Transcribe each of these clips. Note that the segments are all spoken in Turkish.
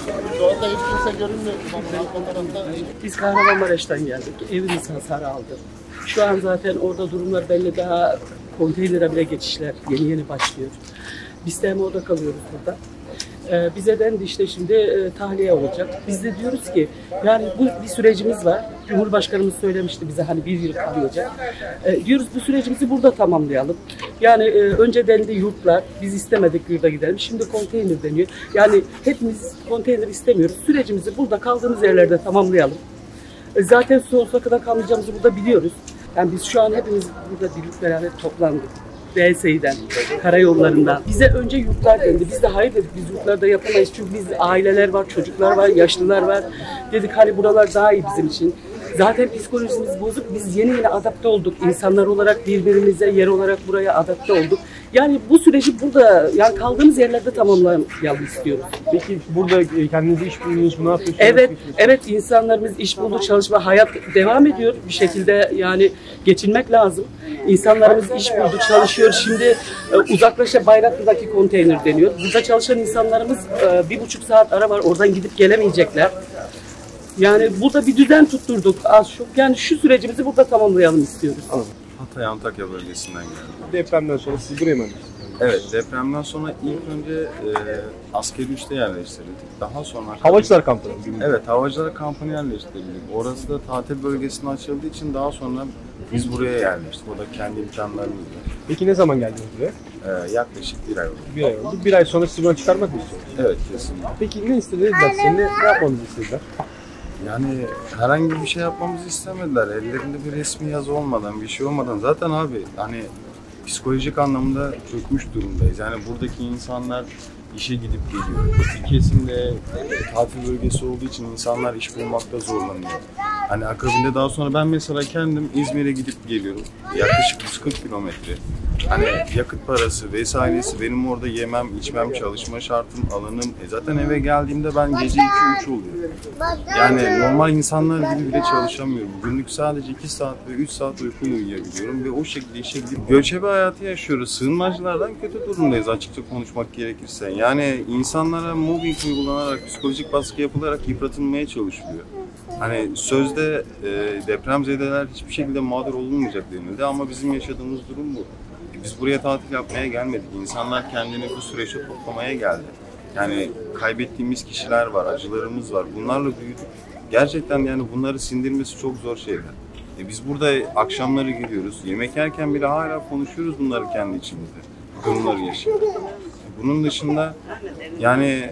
Şu anda hiç kimse görünmüyor. Biz Kahramanmaraş'tan geldik. Evimiz hasar aldı. Şu an zaten orada durumlar belli, daha konteynere bile geçişler yeni başlıyor. Biz de orada kalıyoruz burada. Bize dendi işte şimdi tahliye olacak. Biz de diyoruz ki yani bu bir sürecimiz var. Cumhurbaşkanımız söylemişti bize hani 1 yıl kalacak. Diyoruz bu sürecimizi burada tamamlayalım. Yani önce dendi yurtlar, biz istemedik yurda gidelim. Şimdi konteyner deniyor. Yani hepimiz konteyner istemiyoruz. Sürecimizi burada kaldığımız yerlerde tamamlayalım. Zaten sonsuza kadar kalmayacağımızı burada biliyoruz. Yani biz şu an hepimiz burada birlik beraber toplandık. BS'den, karayollarından. Bize önce yurtlar dendi. Biz de hayır dedik, biz yurtlarda yapamayız. Çünkü biz aileler var, çocuklar var, yaşlılar var. Dedik hani buralar daha iyi bizim için. Zaten psikolojimiz bozuk. Biz yeni adapte olduk. İnsanlar olarak birbirimize, yer olarak buraya adapte olduk. Yani bu süreci burada, yani kaldığımız yerlerde tamamlayalım istiyoruz. Peki burada kendinize iş buldunuz mu? Ne yapıyorsunuz? Evet, insanlarımız iş buldu, çalışma, hayat devam ediyor bir şekilde, yani geçinmek lazım. İnsanlarımız iş buldu, çalışıyor. Şimdi uzaklaşa Bayraklı'daki konteyner deniyor. Burada çalışan insanlarımız 1,5 saat ara var, oradan gidip gelemeyecekler. Yani burada bir düzen tutturduk az çok. Yani şu sürecimizi burada tamamlayalım istiyoruz. Hatay Antakya bölgesinden geldim. Depremden sonra siz buraya mı geldiniz? Evet, depremden sonra ilk önce askeri üste yerleştirildik. Daha sonra... Havacılar kampı. Evet, Havacılar kampına yerleştirildik. Orası da tatil bölgesine açıldığı için daha sonra biz buraya yerleştik. O da kendi imkanlarımızla. Peki ne zaman geldiniz buraya? Yaklaşık 1 ay oldu. 1 ay oldu. 1 ay sonra sizi buradan çıkarmak mı istiyorsunuz? Evet, kesinlikle. Peki ne istediler size? Ne yapmamızı istediler? Yani herhangi bir şey yapmamızı istemediler. Ellerinde bir resmi yazı olmadan, bir şey olmadan. Zaten abi hani psikolojik anlamda çökmüş durumdayız. Yani buradaki insanlar işe gidip geliyor. Bir kesimde tatil bölgesi olduğu için insanlar iş bulmakta zorlanıyor. Hani akabinde daha sonra ben mesela kendim İzmir'e gidip geliyorum. Yaklaşık 140 kilometre. Hani yakıt parası vesairesi, benim orada yemem, içmem, çalışma şartım, alanım. Zaten eve geldiğimde ben gece 2-3 oluyor. Yani normal insanlar gibi bile çalışamıyorum. Günlük sadece 2 saat ve 3 saat uykumu uyuyabiliyorum ve o şekilde işe gidip göçebe hayatı yaşıyoruz. Sığınmacılardan kötü durumdayız açıkça konuşmak gerekirse. Yani insanlara mobbing uygulanarak, psikolojik baskı yapılarak yıpratılmaya çalışılıyor. Hani sözde depremzedeler hiçbir şekilde mağdur olunmayacak denildi ama bizim yaşadığımız durum bu. Biz buraya tatil yapmaya gelmedik. İnsanlar kendini bu süreçte toplamaya geldi. Yani kaybettiğimiz kişiler var, acılarımız var. Bunlarla büyüdük. Gerçekten yani bunları sindirmesi çok zor şeyler. Biz burada akşamları gidiyoruz. Yemek yerken bile hala konuşuyoruz bunları kendi içimizde. Durumları yaşıyoruz. Bunun dışında yani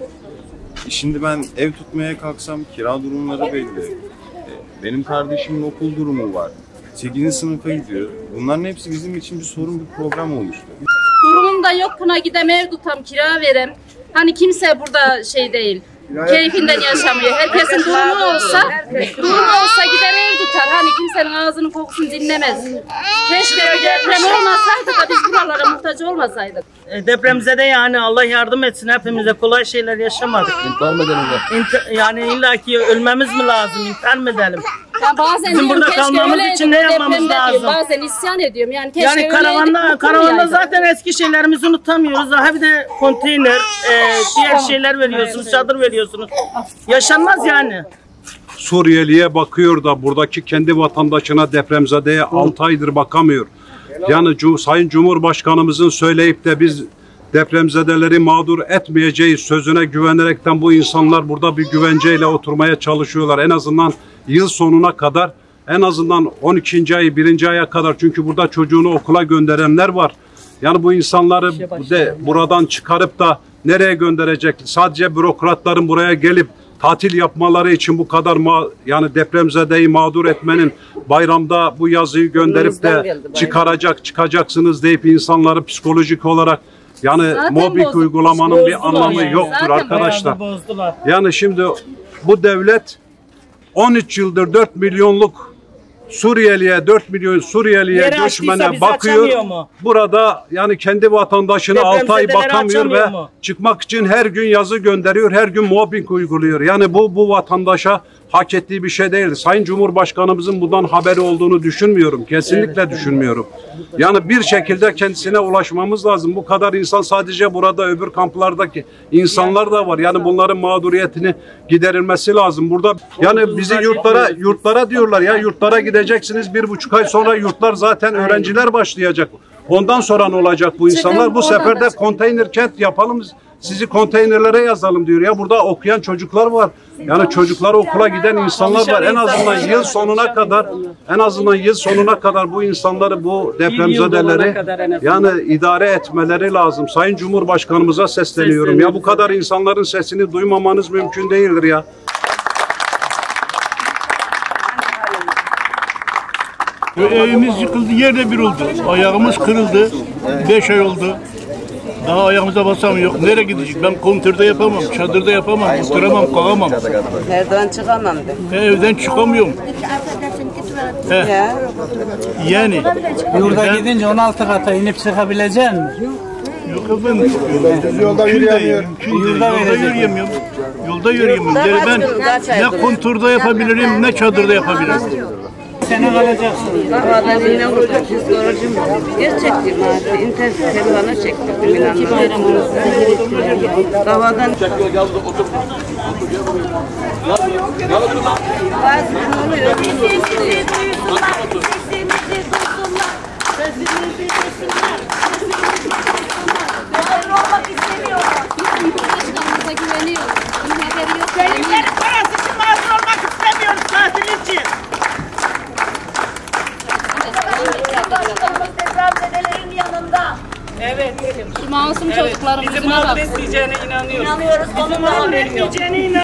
şimdi ben ev tutmaya kalksam kira durumları belli. Benim kardeşimin okul durumu var. 8. sınıfa gidiyor. Bunların hepsi bizim için bir sorun, bir problem oluştu. Durumum da yok, buna gidem ev tutam, kira verem. Hani kimse burada şey değil, keyfinden yaşamıyor. Herkesin durumu olsa gider ev tutar. Hani kimsenin ağzının kokusunu dinlemez. Keşke bir deprem olmasaydı da biz buralara muhtaç olmasaydık. Depremize de yani Allah yardım etsin, hepimize kolay şeyler yaşamadık. İntihar mı edelim de? Yani illaki ölmemiz mi lazım, intihar mı edelim? Ya bazen bizim burada kalmamız için ne yapmamız lazım? Bazen isyan ediyorum. Yani keşke yani karavanda zaten eski şeylerimizi unutamıyoruz. Daha bir de konteyner, diğer şeyler veriyorsunuz, çadır veriyorsunuz. Yaşanmaz yani. Suriyeli'ye bakıyor da buradaki kendi vatandaşına, depremzedeye 6 aydır bakamıyor. Yani Sayın Cumhurbaşkanımızın söyleyip de biz depremzedeleri mağdur etmeyeceğiz sözüne güvenerekten bu insanlar burada bir güvenceyle oturmaya çalışıyorlar. En azından yıl sonuna kadar, en azından 12. ay, 1. aya kadar, çünkü burada çocuğunu okula gönderenler var. Yani bu insanları buradan çıkarıp da nereye gönderecek? Sadece bürokratların buraya gelip tatil yapmaları için bu kadar yani depremzedeyi mağdur etmenin, bayramda bu yazıyı gönderip de çıkacaksınız deyip insanları psikolojik olarak yani mobbing uygulamanın bir anlamı yoktur arkadaşlar. Yani şimdi bu devlet 13 yıldır 4 milyonluk Suriyeliye, 4 milyon Suriyeliye Yeri açtıysa göçmene bizi bakıyor. açamıyor mu? Burada yani kendi vatandaşına 6 ay Depremzedeleri bakamıyor açamıyor ve mu? çıkmak için her gün yazı gönderiyor, her gün mobbing uyguluyor. Yani bu vatandaşa hak ettiği bir şey değil. Sayın Cumhurbaşkanımızın bundan haberi olduğunu düşünmüyorum. Kesinlikle düşünmüyorum. Yani bir şekilde kendisine ulaşmamız lazım. Bu kadar insan sadece burada, öbür kamplardaki insanlar da var. Yani bunların mağduriyetini giderilmesi lazım. Burada yani bizi yurtlara diyorlar ya, yurtlara gideceksiniz, 1,5 ay sonra yurtlar zaten öğrenciler başlayacak. Ondan sonra ne olacak bu insanlar? Bu sefer de konteyner kent yapalım, sizi konteynerlere yazalım diyor. Ya burada okuyan çocuklar var. Yani çocukları okula giden insanlar var. En azından yıl sonuna kadar bu insanları, bu depremzedeleri yani idare etmeleri lazım. Sayın Cumhurbaşkanımıza sesleniyorum. Ya bu kadar insanların sesini duymamanız mümkün değildir ya. Evimiz yıkıldı, yerde bir oldu. Ayağımız kırıldı. 5 ay oldu. Daha ayağımıza basamıyor. Nereye gidecek? Ben kontörde yapamam, çadırda yapamam, oturamam, kalamam. Evden çıkamam de. Evden çıkamıyorum. Yani. Yurda gidince 16 kata inip çıkabilecek misin? Yok efendim. Yolda yürüyemiyorum. Yolda yürüyemiyorum. Yolda yürüyemiyorum. Yani ben ne kontörde yapabilirim, ne çadırda yapabilirim. Sene kalacaksın. Davadan yine burada psikolojim gerçekten abi. İnternet telefona çektim. İki bayram arasında. Davadan... Gelinlerin parası için mağdur olmak istemiyoruz tatil için. Depremzedelerin yanında. Evet. Şu masum çocuklarımızın Bizi mağdur etmeyeceğine inanıyoruz. İnanıyoruz. Bizi mağdur etmeyeceğine inanıyoruz.